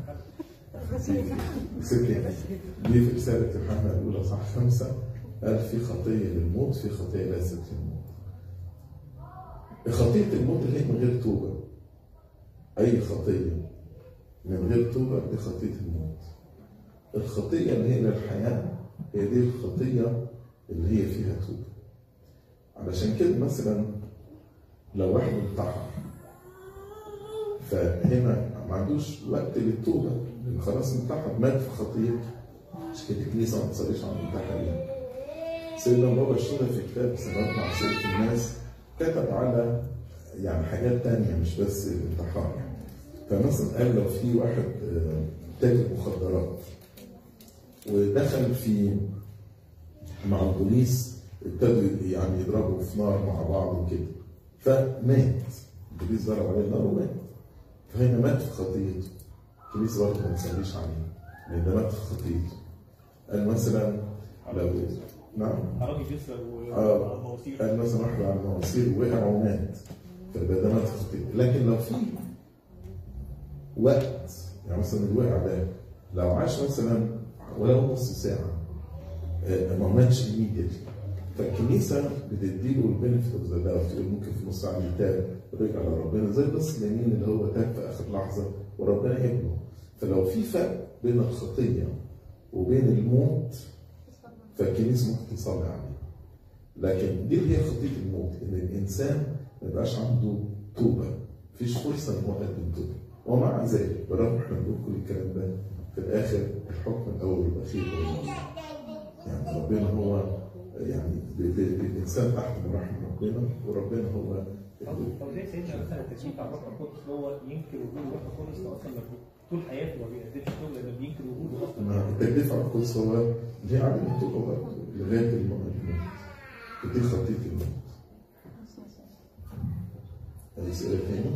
دي في رسالة يوحنا الأولى صح 5 قال في خطية للموت، في خطية ليست في الموت. خطية الموت اللي هي من غير توبة. أي خطية من غير توبة دي خطية الموت. الخطية اللي هي للحياة هي دي الخطية اللي هي فيها توبة. علشان كده مثلا لو واحد انتحر فهنا ما عندوش وقت للتوبة لأن خلاص انتحر مات في خطيته. مش كده الكنيسة ما تصليش على المنتحرين. سيدنا بابا الشهداء في كتاب سنوات معصية الناس كتب على يعني حاجات تانية مش بس الانتحار يعني. فمثلا قال لو في واحد تاجر مخدرات ودخل في مع البوليس ابتدوا يعني يضربوا في نار مع بعض وكده فمات، البوليس ضرب عليه النار ومات، فهنا مات في خطيته. البوليس برضه ما تصليش عليه لان ده مات في خطيته. قال مثلا لو نعم راجل بيسرق قال مثلا واحد على المواسير وقع ومات فده مات في خطيته. لكن لو في وقت يعني مثلا الوقع ده لو عاش مثلا ولو نص ساعه ما ماتش immediately فالكنيسه بتديله البنفيت اوف ذا داوت، تقول ممكن في نص ساعه يتاب ورجع لربنا زي بس اليمين اللي هو تاب في اخر لحظه وربنا يقبله. فلو في فرق بين الخطيه وبين الموت فالكنيسه ممكن تصلي عليه. لكن دي اللي هي خطيه الموت، ان الانسان ما يبقاش عنده توبه، مفيش فرصه ان هو يقدم توبه. ومع ذلك بالرغم احنا بنقول كل الكلام ده في الاخر الحكم الاول والاخير هو الله. يعني ربنا هو يعني الانسان تحت مراحم ربنا وربنا هو طب ليه سيدنا مثلا التشريع بتاع الروح القدس اللي هو ينكر وجود الروح القدس اصلا طول حياته ما بيقدمش توبه لانه بينكر وجوده اصلا؟ التجديف على القدس هو دي عدم التوبه برضه لغايه الموت. ودي خطيه الموت. أي سؤال تاني؟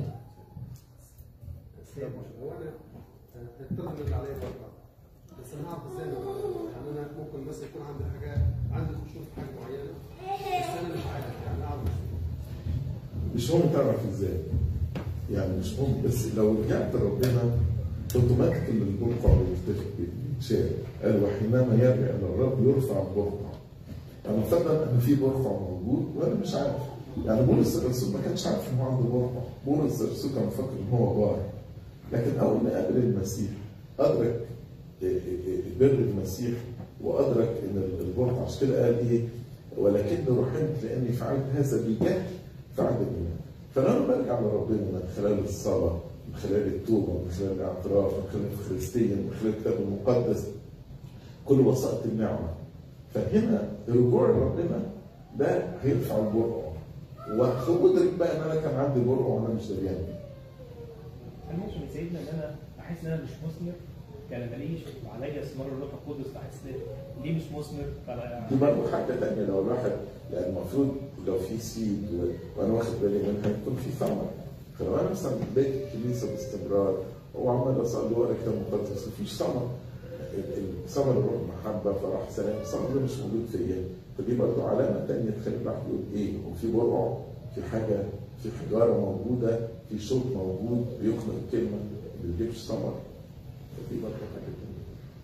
هو انا الطلب اللي عليا فتره بس انا هعرف ازاي يعني انا ممكن مثلا يكون عندي حاجه عندي خشوع في حاجه معينه بس انا مش عارف يعني اعرف مش مهم تعرف ازاي يعني مش مهم، بس لو رجعت لربنا اوتوماتيك البرقع بيتشال. قال وحينما يرجع الى الرب يرفع البرقع. انا فرضا ان في برقع موجود وانا مش عارف. يعني بولس الرسول ما كانش عارف ان هو عنده برقع، بولس الرسول كان مفكر ان هو بار. لكن اول ما قابل المسيح ادرك بر المسيح وادرك ان البرقع، عشان كده قال ايه؟ ولكني رحمت لاني فعلت هذا بجهل فعل الايمان. فلما برجع لربنا من خلال الصلاه، من خلال التوبه، من خلال الاعتراف، من خلال الخريستيه، من خلال الكتاب المقدس، كل وسائط النعمه، فهنا الرجوع لربنا ده هيرفع الجرأة، وادرك بقى ان انا كان عندي جرأة وانا مش دريان. هل ممكن يساعدنا ان انا احس ان انا مش مثمر؟ يعني ماليش عليا ثمار الروح القدس، فاحس ليه مش مثمر؟ دي برضه حاجه ثانيه. لو الواحد يعني المفروض لو في سيد وانا واخد بالي منها يكون في ثمر. فلو انا مثلا بيت الكنيسه باستمرار وعمال اصلي ورا كتاب مقدس مفيش ثمر. ثمر الروح محبه فرح سلام، الثمر ده مش موجود فيا. فدي برضه علامه ثانيه تخلي الواحد يقول ايه؟ هو في برع، في حاجه، في حجاره موجوده، في صوت موجود بيخلق الكلمه ما بيجيبش ثمر. فدي برضه حاجه ثانيه.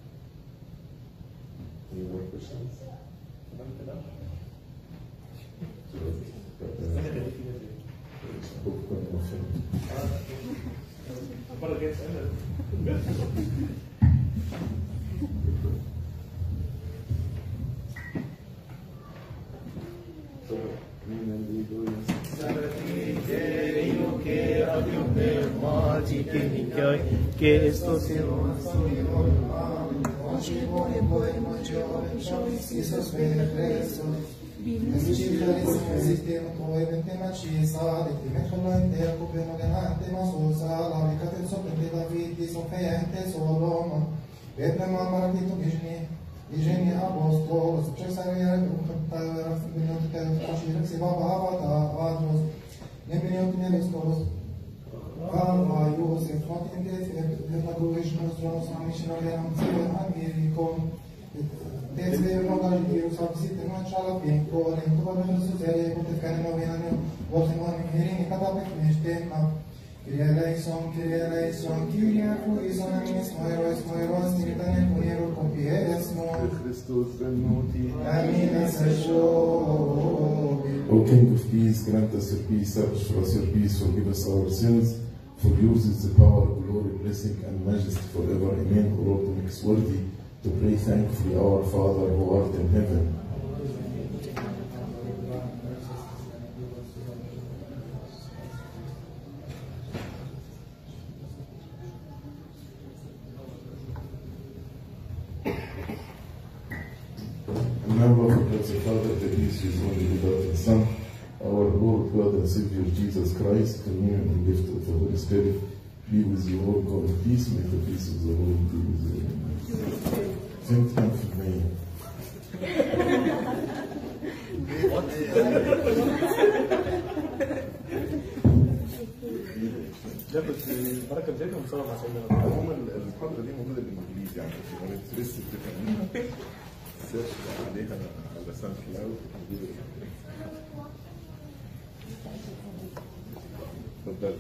Any more questions? المره الجايه اسالنا. che esto sia Iżeni apostolos, przesadzenia uchytały w czasie Sybaba Avatros, nie byli Nestoros, Alma, Youssef, Nagovision, Missionarian, Amerikon, Desve Rogali, Subsite, Machala, Pinko, and Tobago Society, the Canadian, Washington, hearing Katapik, Mishtema. Kyrieleison, Kyria, Kuison, Moiros, Tritania, Kuiro, Compieres, Christus venuti. Amen, O King of Peace, grant us your peace, search for us your peace, forgive us our sins, for yours is the power, glory, blessing, and majesty forever. Amen. O Lord, make us worthy to pray thankfully, our Father who art in heaven. Remember, God the Father, the peace His only begotten Son, our Lord God and Savior Jesus Christ, communion and gift of the Holy Spirit, be with you all. Go in peace. May the peace of the Lord be with you. Think time for me. لا بس البركه بتاعتنا بنصور مع سيدنا. عموما المحاضره دي موجوده بالانجليزي يعني في الانترست بتاعتنا. سيرش عليها على ساوند كلاود. اتفضل.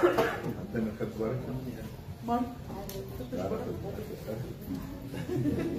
عندنا خدت بالك؟